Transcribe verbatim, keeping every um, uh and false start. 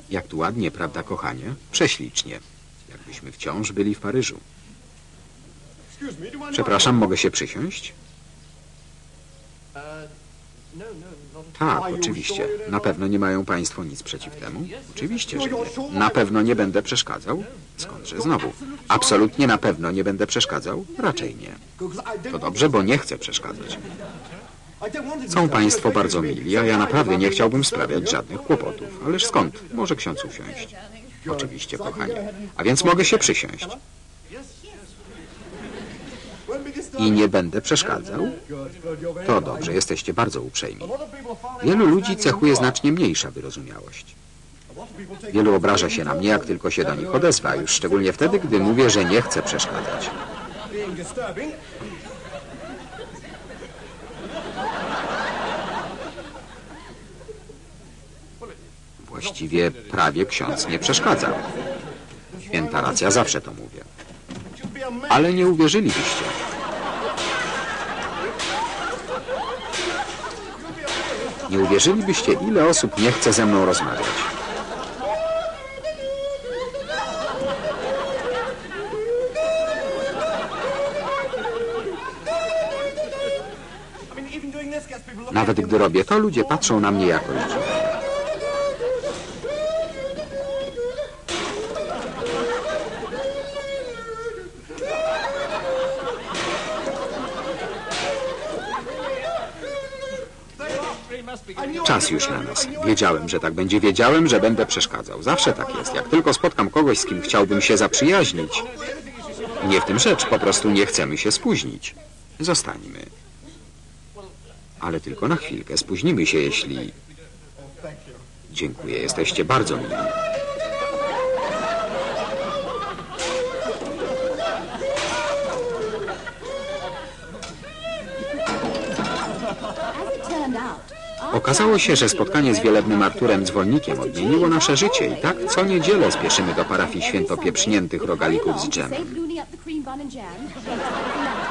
Jak tu ładnie, prawda, kochanie? Prześlicznie. Jakbyśmy wciąż byli w Paryżu. Przepraszam, mogę się przysiąść? Tak, oczywiście. Na pewno nie mają państwo nic przeciw temu? Oczywiście, że nie. Na pewno nie będę przeszkadzał? Skądże znowu? Absolutnie na pewno nie będę przeszkadzał? Raczej nie. To dobrze, bo nie chcę przeszkadzać. Są państwo bardzo mili, a ja naprawdę nie chciałbym sprawiać żadnych kłopotów. Ależ skąd? Może ksiądz usiąść. Oczywiście, kochanie. A więc mogę się przysiąść. I nie będę przeszkadzał? To dobrze, jesteście bardzo uprzejmi. Wielu ludzi cechuje znacznie mniejsza wyrozumiałość. Wielu obraża się na mnie, jak tylko się do nich odezwa, a już szczególnie wtedy, gdy mówię, że nie chcę przeszkadzać. Właściwie prawie ksiądz nie przeszkadza. Święta racja, zawsze to mówię. Ale nie uwierzylibyście. Nie uwierzylibyście, ile osób nie chce ze mną rozmawiać. Nawet gdy robię to, ludzie patrzą na mnie jakoś dziwnie. Czas już na nas. Wiedziałem, że tak będzie. Wiedziałem, że będę przeszkadzał. Zawsze tak jest. Jak tylko spotkam kogoś, z kim chciałbym się zaprzyjaźnić. Nie w tym rzecz, po prostu nie chcemy się spóźnić. Zostańmy. Ale tylko na chwilkę. Spóźnimy się, jeśli... Dziękuję, jesteście bardzo mili. Okazało się, że spotkanie z wielebnym Arturem Dzwonnikiem odmieniło nasze życie i tak co niedzielę spieszymy do parafii świętopieprzniętych rogalików z dżemem.